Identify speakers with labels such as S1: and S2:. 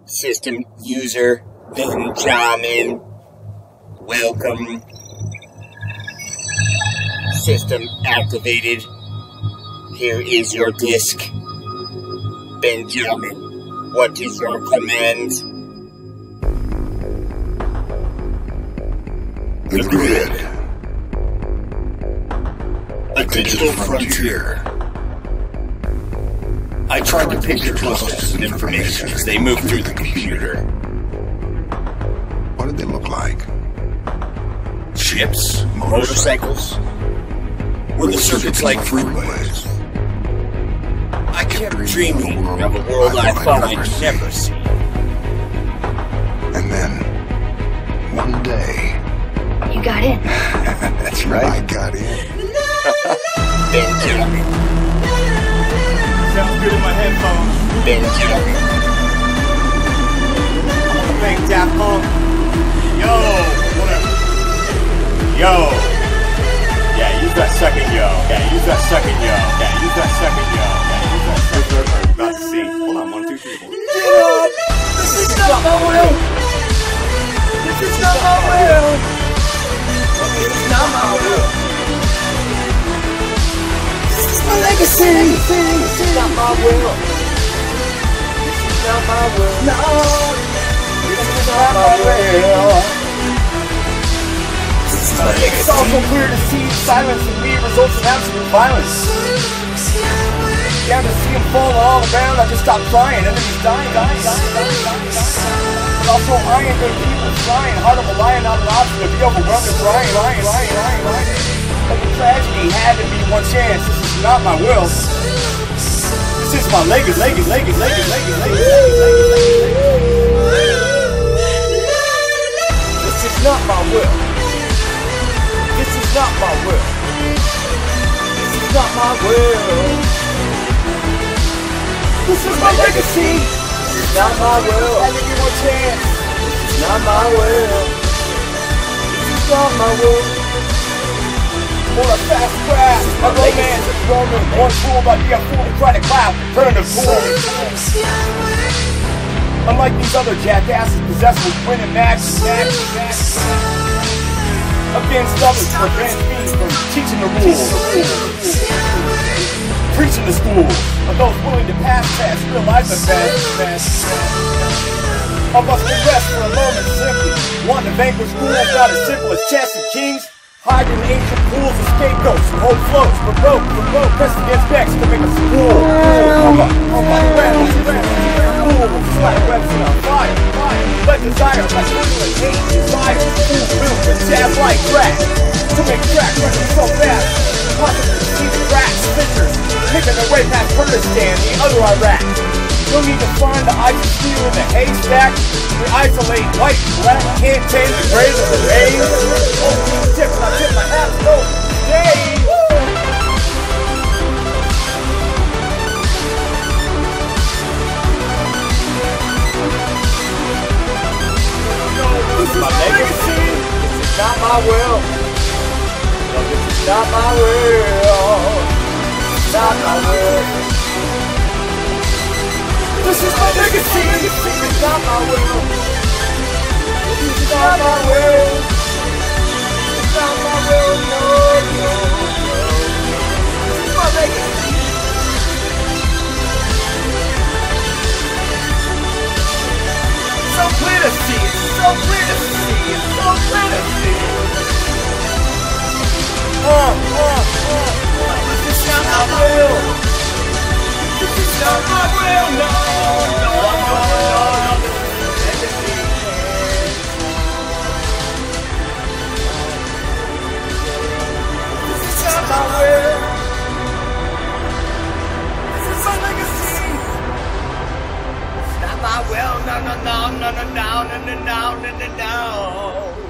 S1: System user Benjamin. Welcome. System activated. Here is your disk. Benjamin, what is your command?
S2: The grid. A digital frontier. I tried to pick your closest information as they moved through the computer.
S3: What did they look like?
S2: Ships,
S1: Motorcycles?
S2: were the circuits like freeways. I kept dreaming
S1: Of a world I thought I'd never see.
S3: And then, one day,
S4: You got in.
S3: that's right, I got in.
S1: Benjamin.
S5: Sounds good in my headphones.
S1: Benjamin.
S5: Bang Daft Punk. Yo, whatever. Yo. Yeah, use that second yo. Yeah, use that second yo. Yeah, use that second yo. Yeah, use that second yo. I'm about to sing. Hold on, 1, 2, 3, 4.
S6: This is not my will. This is not my will. This is not my will. This is my legacy. This is not my will. This is not my will. No. This is not my will. It's also clear to see silence in me results in absolute violence. Yeah, to see him fall all around, I just stopped trying, and then he's dying. But also, I ain't gonna keep him trying. Heart of a lion, not an option to be overwhelmed and lying. But the tragedy had to be one chance. This is not my will. This is my legacy. This is not my will. This is not my will. This is not my will. This is my legacy. This is not my will. I give you one chance. This is not my will. This is not my will. For a fast crash, a romance is Roman. One fool by be a fool to try to clap. Turn to fool. Unlike these other jackasses possessed with winning matches. Against others to prevent me from teaching the rules. Preaching the schools of those willing to pass tests, realize the best. Of us to rest for a moment simply. Want to vanquish fools, not as simple as chess and kings. Hide in ancient pools of scapegoats and hold floats. Provoke, press against decks to make us cool. Oh my friends, fools, like webs on fire. Let desire, like and hate, desire, boom, with jazz like crack. To make track running so fast, possibly see the cracks, fissures, making their way past Kurdistan, the other Iraq. You'll need to find the ice and steel in the haystack. We isolate white and black, can't tame the grays of the days. Oh, tip, I tip my hat, no, today. This is my legacy. This is not my will. No, this is not my will. This is not my will. This is my legacy. This is not my will. This is not my will. This is not my will. No. This is my legacy. So clear to see. It's so clear to see. It's so clear to see. This is not my will. This is not my will. No. This is not my will. This is my legacy. It's not my will. No.